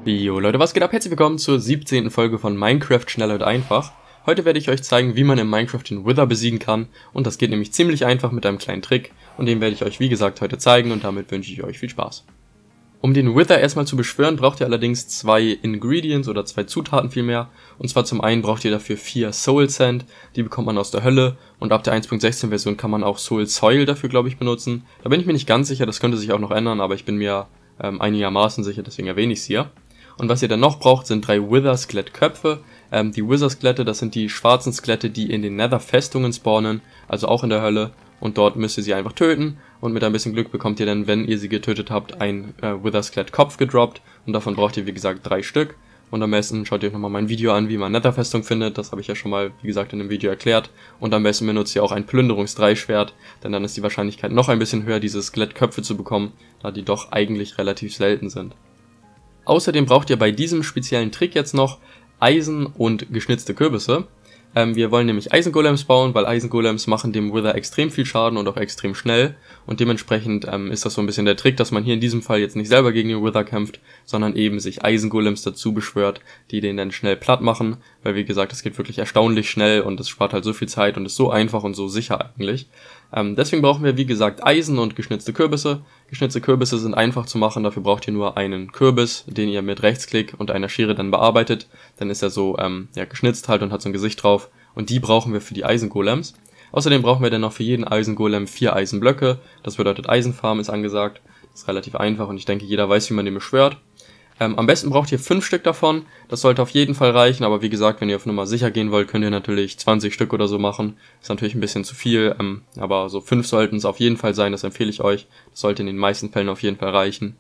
Jo Leute, was geht ab? Herzlich willkommen zur 17. Folge von Minecraft schnell und einfach. Heute werde ich euch zeigen, wie man in Minecraft den Wither besiegen kann, und das geht nämlich ziemlich einfach mit einem kleinen Trick, und den werde ich euch wie gesagt heute zeigen, und damit wünsche ich euch viel Spaß. Um den Wither erstmal zu beschwören, braucht ihr allerdings zwei Ingredients oder zwei Zutaten vielmehr, und zwar zum einen braucht ihr dafür 4 Soul Sand, die bekommt man aus der Hölle, und ab der 1.16 Version kann man auch Soul Soil dafür, glaube ich, benutzen. Da bin ich mir nicht ganz sicher, das könnte sich auch noch ändern, aber ich bin mir einigermaßen sicher, deswegen erwähne ich es hier. Und was ihr dann noch braucht, sind 3 Wither-Skelett-Köpfe. Die Wither-Skelette, das sind die schwarzen Skelette, die in den Nether-Festungen spawnen, also auch in der Hölle. Und dort müsst ihr sie einfach töten. Und mit ein bisschen Glück bekommt ihr dann, wenn ihr sie getötet habt, ein Wither-Skelett-Kopf gedroppt. Und davon braucht ihr, wie gesagt, 3 Stück. Und am besten schaut ihr euch nochmal mein Video an, wie man Nether-Festung findet. Das habe ich ja schon mal, wie gesagt, in dem Video erklärt. Und am besten benutzt ihr auch ein Plünderungs-3-Schwert, denn dann ist die Wahrscheinlichkeit noch ein bisschen höher, diese Skelettköpfe zu bekommen, da die doch eigentlich relativ selten sind. Außerdem braucht ihr bei diesem speziellen Trick jetzt noch Eisen und geschnitzte Kürbisse. Wir wollen nämlich Eisengolems bauen, weil Eisengolems machen dem Wither extrem viel Schaden und auch extrem schnell. Und dementsprechend ist das so ein bisschen der Trick, dass man hier in diesem Fall jetzt nicht selber gegen den Wither kämpft, sondern eben sich Eisengolems dazu beschwört, die den dann schnell platt machen. Weil wie gesagt, das geht wirklich erstaunlich schnell und es spart halt so viel Zeit und ist so einfach und so sicher eigentlich. Deswegen brauchen wir wie gesagt Eisen und geschnitzte Kürbisse. Geschnitzte Kürbisse sind einfach zu machen, dafür braucht ihr nur einen Kürbis, den ihr mit Rechtsklick und einer Schere dann bearbeitet. Dann ist er so geschnitzt halt und hat so ein Gesicht drauf, und die brauchen wir für die Eisengolems. Außerdem brauchen wir dann noch für jeden Eisengolem 4 Eisenblöcke, das bedeutet Eisenfarm ist angesagt. Das ist relativ einfach und ich denke jeder weiß, wie man den beschwört. Am besten braucht ihr 5 Stück davon, das sollte auf jeden Fall reichen, aber wie gesagt, wenn ihr auf Nummer sicher gehen wollt, könnt ihr natürlich 20 Stück oder so machen. Ist natürlich ein bisschen zu viel, aber so 5 sollten es auf jeden Fall sein, das empfehle ich euch. Das sollte in den meisten Fällen auf jeden Fall reichen.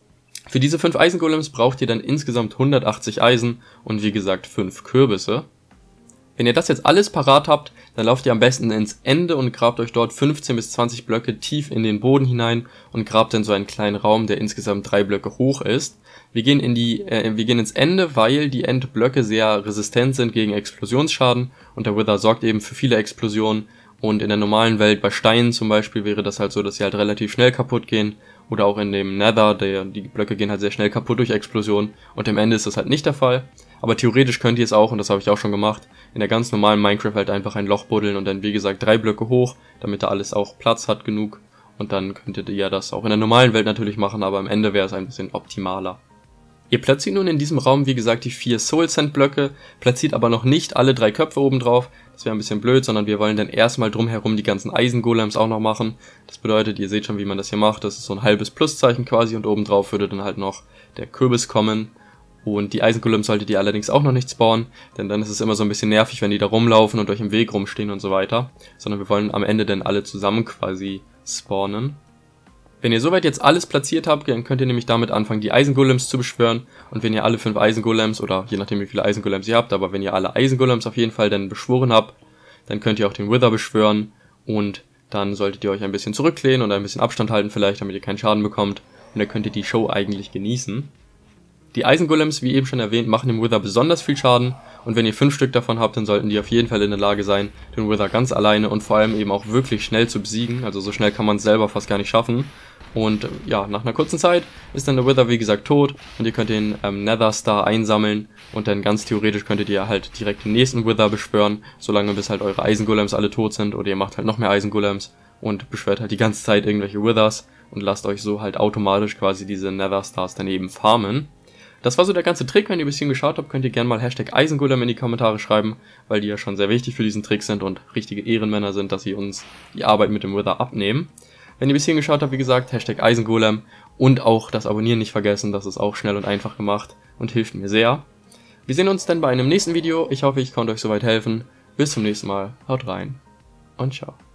Für diese 5 Eisengolems braucht ihr dann insgesamt 180 Eisen und wie gesagt 5 Kürbisse. Wenn ihr das jetzt alles parat habt, dann lauft ihr am besten ins Ende und grabt euch dort 15 bis 20 Blöcke tief in den Boden hinein und grabt dann so einen kleinen Raum, der insgesamt 3 Blöcke hoch ist. Wir gehen ins Ende, weil die Endblöcke sehr resistent sind gegen Explosionsschaden und der Wither sorgt eben für viele Explosionen. Und in der normalen Welt, bei Steinen zum Beispiel, wäre das halt so, dass sie halt relativ schnell kaputt gehen. Oder auch in dem Nether, die Blöcke gehen halt sehr schnell kaputt durch Explosionen. Und im Ende ist das halt nicht der Fall. Aber theoretisch könnt ihr es auch, und das habe ich auch schon gemacht, in der ganz normalen Minecraft-Welt einfach ein Loch buddeln und dann wie gesagt 3 Blöcke hoch, damit da alles auch Platz hat genug. Und dann könntet ihr ja das auch in der normalen Welt natürlich machen, aber am Ende wäre es ein bisschen optimaler. Ihr platziert nun in diesem Raum, wie gesagt, die 4 Soul Sand Blöcke, platziert aber noch nicht alle 3 Köpfe oben drauf, das wäre ein bisschen blöd, sondern wir wollen dann erstmal drumherum die ganzen Eisengolems auch noch machen. Das bedeutet, ihr seht schon, wie man das hier macht, das ist so ein halbes Pluszeichen quasi und oben drauf würde dann halt noch der Kürbis kommen. Und die Eisengolems solltet ihr allerdings auch noch nicht spawnen, denn dann ist es immer so ein bisschen nervig, wenn die da rumlaufen und euch im Weg rumstehen und so weiter, sondern wir wollen am Ende dann alle zusammen quasi spawnen. Wenn ihr soweit jetzt alles platziert habt, dann könnt ihr nämlich damit anfangen, die Eisengolems zu beschwören. Und wenn ihr alle 5 Eisengolems, oder je nachdem wie viele Eisengolems ihr habt, aber wenn ihr alle Eisengolems auf jeden Fall dann beschworen habt, dann könnt ihr auch den Wither beschwören. Und dann solltet ihr euch ein bisschen zurücklehnen und ein bisschen Abstand halten vielleicht, damit ihr keinen Schaden bekommt. Und dann könnt ihr die Show eigentlich genießen. Die Eisengolems, wie eben schon erwähnt, machen dem Wither besonders viel Schaden. Und wenn ihr 5 Stück davon habt, dann sollten die auf jeden Fall in der Lage sein, den Wither ganz alleine und vor allem eben auch wirklich schnell zu besiegen. Also so schnell kann man es selber fast gar nicht schaffen. Und ja, nach einer kurzen Zeit ist dann der Wither wie gesagt tot und ihr könnt den Nether Star einsammeln und dann ganz theoretisch könntet ihr halt direkt den nächsten Wither beschwören, solange bis halt eure Eisengolems alle tot sind, oder ihr macht halt noch mehr Eisengolems und beschwört halt die ganze Zeit irgendwelche Withers und lasst euch so halt automatisch quasi diese Nether Stars daneben farmen. Das war so der ganze Trick. Wenn ihr ein bisschen geschaut habt, könnt ihr gerne mal Hashtag Eisengolem in die Kommentare schreiben, weil die ja schon sehr wichtig für diesen Trick sind und richtige Ehrenmänner sind, dass sie uns die Arbeit mit dem Wither abnehmen. Wenn ihr ein bisschen geschaut habt, wie gesagt, Hashtag Eisengolem und auch das Abonnieren nicht vergessen, das ist auch schnell und einfach gemacht und hilft mir sehr. Wir sehen uns dann bei einem nächsten Video. Ich hoffe, ich konnte euch soweit helfen. Bis zum nächsten Mal. Haut rein und ciao.